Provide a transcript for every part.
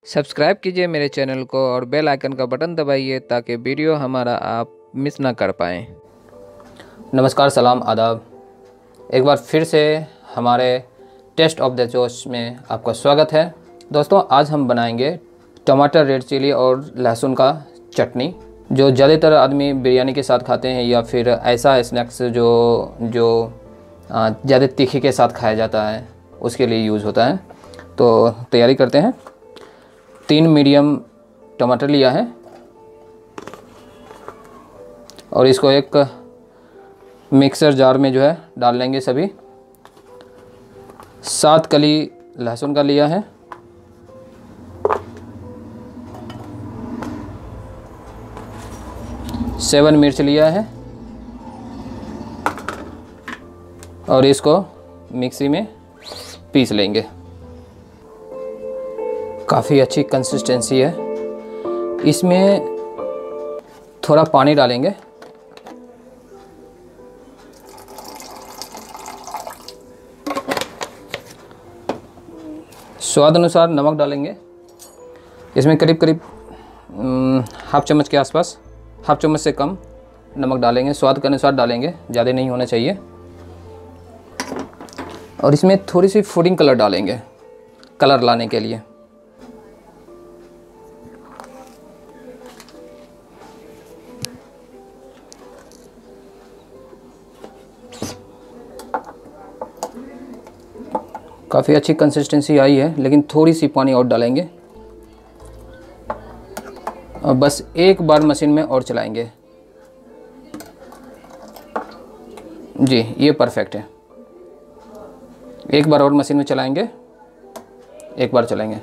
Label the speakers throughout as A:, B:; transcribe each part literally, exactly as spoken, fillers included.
A: Subscribe कीजिए मेरे channel को और बेल आइकन का बटन दबाइए ताकि वीडियो हमारा आप मिस ना कर पाएँ।
B: नमस्कार, सलाम, आदाब। एक बार फिर से हमारे टेस्ट ऑफ द जोश में आपका स्वागत है। दोस्तों, आज हम बनाएंगे टमाटर, रेड चिली और लहसुन का चटनी, जो ज़्यादातर आदमी बिरयानी के साथ खाते हैं या फिर ऐसा स्नैक्स जो जो ज़्यादा तीखी के साथ खाया जाता है उसके लिए यूज़ होता है। तो तैयारी करते हैं। तीन मीडियम टमाटर लिया है और इसको एक मिक्सर जार में जो है डाल लेंगे सभी। सात कली लहसुन का लिया है, सेवन मिर्च लिया है और इसको मिक्सी में पीस लेंगे। काफ़ी अच्छी कंसिस्टेंसी है। इसमें थोड़ा पानी डालेंगे, स्वाद अनुसार नमक डालेंगे। इसमें करीब करीब हाफ चम्मच के आसपास, हाफ चम्मच से कम नमक डालेंगे। स्वाद के अनुसार डालेंगे, ज़्यादा नहीं होना चाहिए। और इसमें थोड़ी सी फूडिंग कलर डालेंगे, कलर लाने के लिए। काफ़ी अच्छी कंसिस्टेंसी आई है, लेकिन थोड़ी सी पानी और डालेंगे और बस एक बार मशीन में और चलाएंगे। जी, ये परफेक्ट है। एक बार और मशीन में चलाएंगे, एक बार चलाएंगे।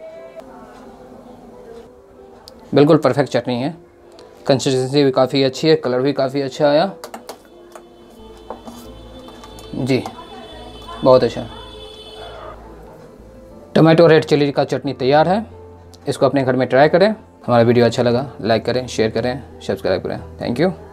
B: बिल्कुल परफेक्ट चटनी है। कंसिस्टेंसी भी काफ़ी अच्छी है, कलर भी काफ़ी अच्छा आया। जी, बहुत अच्छा। टमाटो रेड चिली का चटनी तैयार है। इसको अपने घर में ट्राई करें। हमारा वीडियो अच्छा लगा, लाइक करें, शेयर करें, सब्सक्राइब करें। Thank you.